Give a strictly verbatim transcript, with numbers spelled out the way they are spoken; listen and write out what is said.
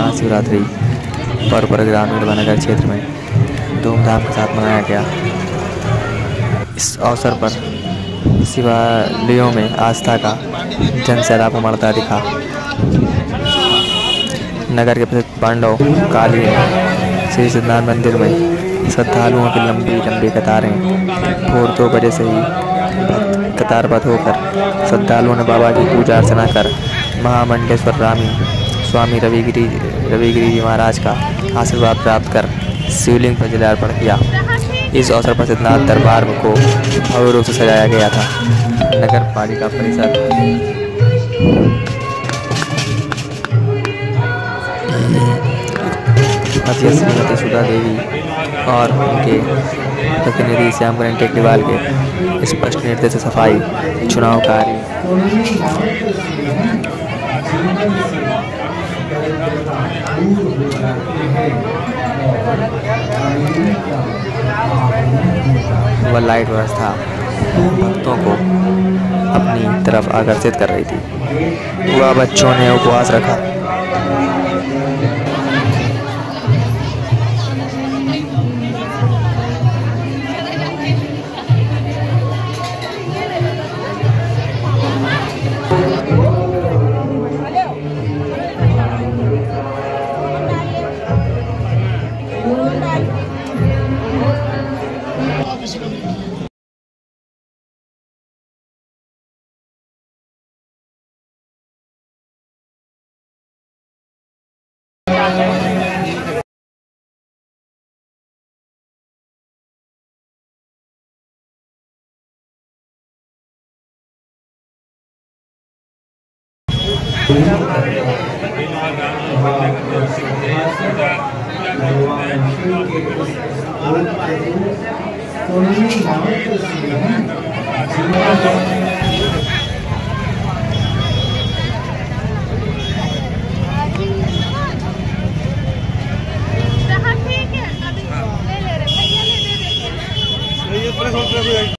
महाशिवरात्रि पर्व पर ग्रामीण व नगर क्षेत्र में धूमधाम के साथ मनाया गया। इस अवसर पर शिवालयों में आस्था का जनसैलाब उमड़ता दिखा। नगर के प्रसिद्ध पांडव काली श्री सिद्धनाथ मंदिर में श्रद्धालुओं की लंबी लंबी कतारें भोर दो बजे से ही भक्त कतारबद्ध होकर श्रद्धालुओं ने बाबा की पूजा अर्चना कर महामंडलेश्वर रामी स्वामी रविगिरी रविगिरी जी महाराज का आशीर्वाद प्राप्त कर शिवलिंग पर जलार्पण किया। इस अवसर पर सिद्धनाथ दरबार को भव्य रूप से सजाया गया था। नगर पालिका परिषद अध्यक्ष श्रीमती सुधा देवी और उनके प्रतिनिधि श्यामकरण टेकरीवाल के स्पष्ट निर्देश से सफाई, चुनाव कार्य व लाइट व्यवस्था भक्तों को अपनी तरफ आकर्षित कर रही थी। वह बच्चों ने उपवास रखा। तो